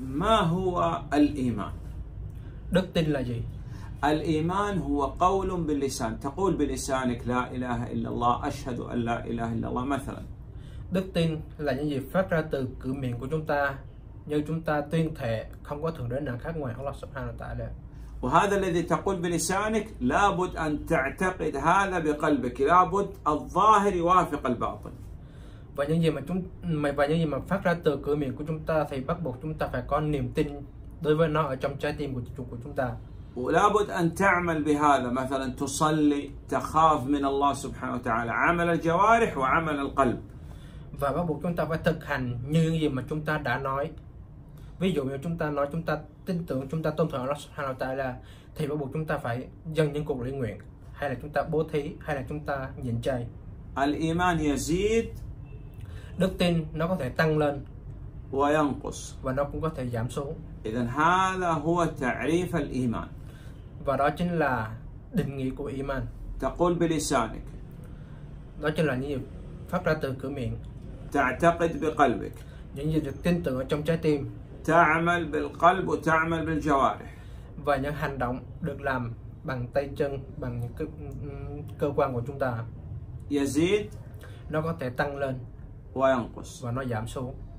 ما هو الإيمان؟ Đức tin là gì? الإيمان هو قول باللسان، تقول بلسانك لا إله إلا الله، أشهد أن لا إله إلا الله مثلا. Đức tin là những gì phát ra từ cửa miệng của chúng ta, như chúng ta tuyên thệ không có thượng đế nào khác ngoài Allah Subhanahu wa Ta'ala. وهذا الذي تقول بلسانك لابد أن تعتقد هذا بقلبك، لابد الظاهر يوافق الباطن. Và những gì mà phát ra từ cửa miệng của chúng ta thì bắt buộc chúng ta phải có niềm tin đối với nó ở trong trái tim của chúng ta. ولابد أن تعمل بهذا، مثلا تصلي تخاف من الله سبحانه وتعالى، عمل الجوارح وعمل القلب. Và bắt buộc chúng ta phải thực hành như những gì mà chúng ta đã nói. Ví dụ như chúng ta nói chúng ta tin tưởng, chúng ta tôn thờ Allah Subhanahu wa Ta'ala, thì bắt buộc chúng ta phải dâng những cuộc lễ nguyện, hay là chúng ta bố thí, hay là chúng ta nhịn chay. الإيمان يزيد Đức tin nó có thể tăng lên وينقص، và nó cũng có thể giảm xuống. إذن هذا هو تعريف الإيمان. Và đó chính là định nghĩa của iman. تقول بلسانك، Đó chính là những gì phát ra từ cửa miệng, تعتقد بقلبك، những gì được tin tưởng ở trong trái tim, تعمل بالقلب وتعمل بالجوارح. và những hành động được làm bằng tay chân, bằng những cơ quan của chúng ta. يزيد Nó có thể tăng lên وينقص. và nó giảm xuống.